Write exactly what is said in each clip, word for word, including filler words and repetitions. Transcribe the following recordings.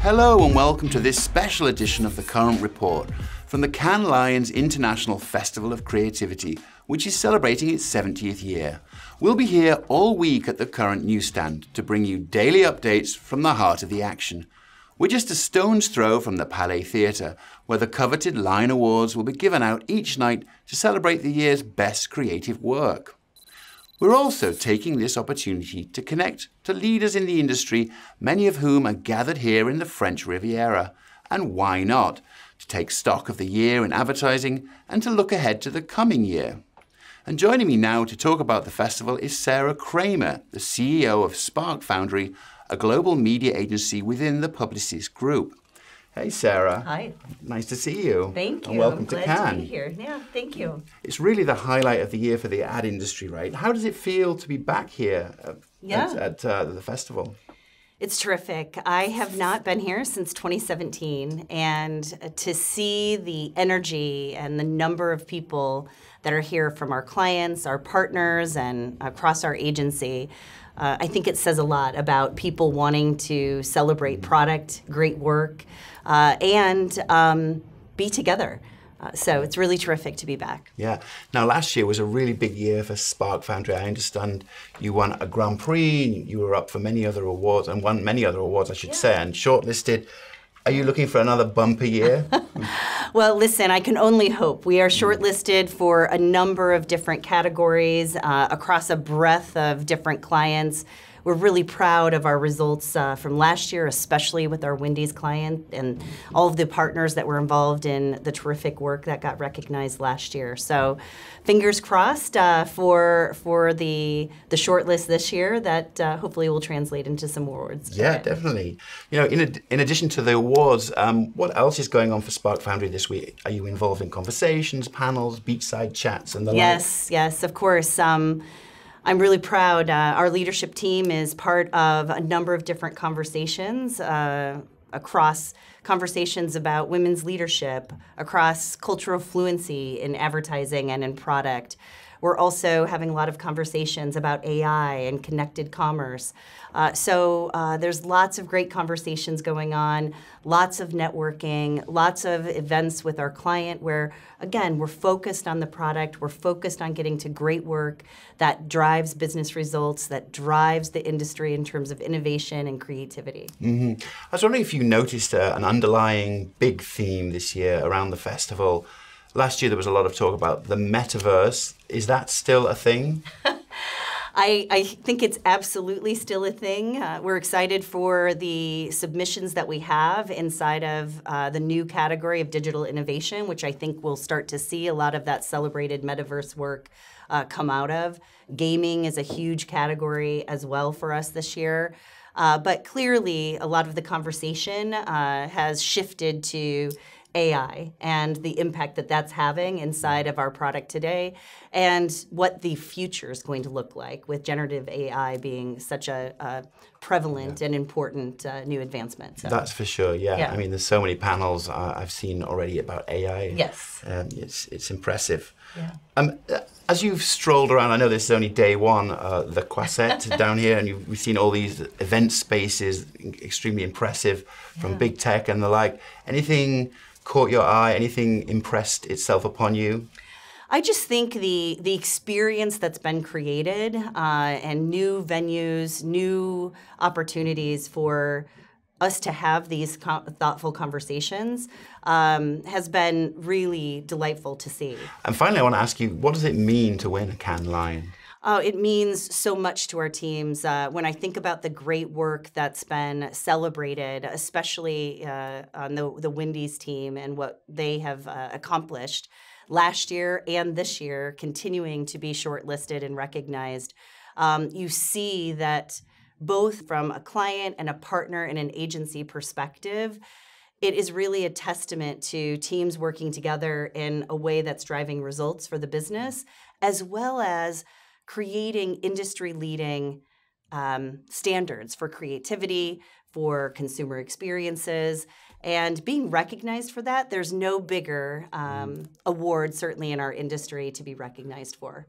Hello and welcome to this special edition of the Current Report from the Cannes Lions International Festival of Creativity, which is celebrating its seventieth year. We'll be here all week at the Current newsstand to bring you daily updates from the heart of the action. We're just a stone's throw from the Palais Theatre, where the coveted Lion Awards will be given out each night to celebrate the year's best creative work. We're also taking this opportunity to connect to leaders in the industry, many of whom are gathered here in the French Riviera. And why not? To take stock of the year in advertising and to look ahead to the coming year. And joining me now to talk about the festival is Sarah Kramer, the C E O of Spark Foundry, a global media agency within the Publicis Group. Hey, Sarah. Hi. Nice to see you. Thank you. And welcome I'm to glad Cannes. to be here. Yeah, thank you. It's really the highlight of the year for the ad industry, right? How does it feel to be back here at, Yeah. at, at uh, the festival? It's terrific. I have not been here since twenty seventeen, and to see the energy and the number of people that are here from our clients, our partners, and across our agency, uh, I think it says a lot about people wanting to celebrate product, great work, uh, and um, be together. Uh, so it's really terrific to be back. Yeah. Now, last year was a really big year for Spark Foundry. I understand you won a Grand Prix, you were up for many other awards, and won many other awards, I should Yeah. say, and shortlisted. Are you looking for another bumper year? Well, listen, I can only hope. We are shortlisted for a number of different categories uh, across a breadth of different clients. We're really proud of our results uh, from last year, especially with our Wendy's client and all of the partners that were involved in the terrific work that got recognized last year. So fingers crossed uh, for for the the shortlist this year that uh, hopefully will translate into some awards. Yeah, definitely. You know, in, ad in addition to the awards, um, what else is going on for Spark Foundry this week? Are you involved in conversations, panels, beachside chats, and the like? Yes, yes, of course. Um, I'm really proud. Uh, our leadership team is part of a number of different conversations uh, across conversations about women's leadership, across cultural fluency in advertising and in product. We're also having a lot of conversations about A I and connected commerce. Uh, so uh, there's lots of great conversations going on, lots of networking, lots of events with our client where, again, we're focused on the product, we're focused on getting to great work that drives business results, that drives the industry in terms of innovation and creativity. Mm-hmm. I was wondering if you noticed uh, an underlying big theme this year around the festival. Last year there was a lot of talk about the metaverse. Is that still a thing? I, I think it's absolutely still a thing. Uh, we're excited for the submissions that we have inside of uh, the new category of digital innovation, which I think we'll start to see a lot of that celebrated metaverse work uh, come out of. Gaming is a huge category as well for us this year. Uh, but clearly, a lot of the conversation uh, has shifted to A I and the impact that that's having inside of our product today and what the future is going to look like with generative A I being such a, a prevalent yeah. and important uh, new advancement. So. That's for sure, yeah. yeah. I mean, there's so many panels uh, I've seen already about A I. Yes. Um, it's, it's impressive. Yeah. Um, as you've strolled around, I know this is only day one, uh, the Croisette down here, and you've, we've seen all these event spaces, extremely impressive, from yeah. big tech and the like. Anything caught your eye? Anything impressed itself upon you? I just think the the experience that's been created uh, and new venues, new opportunities for us to have these co thoughtful conversations um, has been really delightful to see. And finally, I want to ask you, what does it mean to win a Cannes Lion? Oh, it means so much to our teams. Uh, when I think about the great work that's been celebrated, especially uh, on the, the Wendy's team and what they have uh, accomplished last year and this year, continuing to be shortlisted and recognized, um, you see that both from a client and a partner and an agency perspective, it is really a testament to teams working together in a way that's driving results for the business, as well as creating industry-leading um, standards for creativity, for consumer experiences, and being recognized for that. There's no bigger um, award, certainly in our industry, to be recognized for.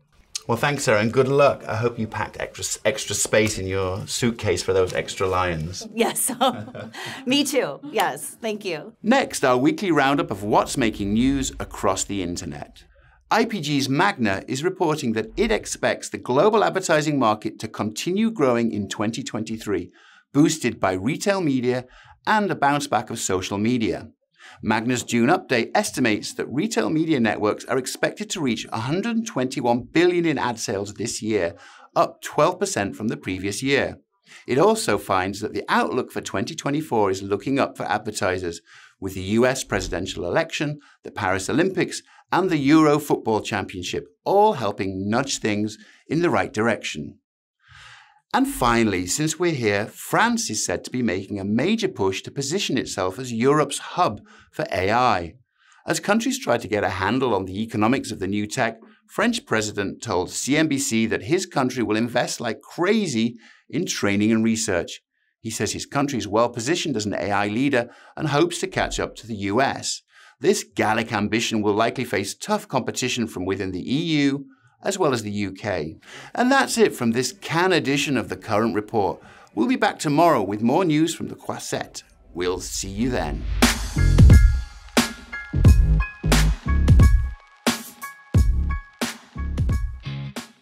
Well, thanks, Sarah, and good luck. I hope you packed extra, extra space in your suitcase for those extra lions. Yes, me too. Yes, thank you. Next, our weekly roundup of what's making news across the internet. I P G's Magna is reporting that it expects the global advertising market to continue growing in twenty twenty-three, boosted by retail media and a bounce back of social media. Magna's June update estimates that retail media networks are expected to reach one hundred twenty-one billion dollars in ad sales this year, up twelve percent from the previous year. It also finds that the outlook for twenty twenty-four is looking up for advertisers, with the U S presidential election, the Paris Olympics, and the Euro Football Championship all helping nudge things in the right direction. And finally, since we're here, France is said to be making a major push to position itself as Europe's hub for A I. As countries try to get a handle on the economics of the new tech, French president told C N B C that his country will invest like crazy in training and research. He says his country is well positioned as an A I leader and hopes to catch up to the U S. This Gallic ambition will likely face tough competition from within the E U, as well as the U K. And that's it from this Cannes edition of the Current Report. We'll be back tomorrow with more news from the Croisette. We'll see you then.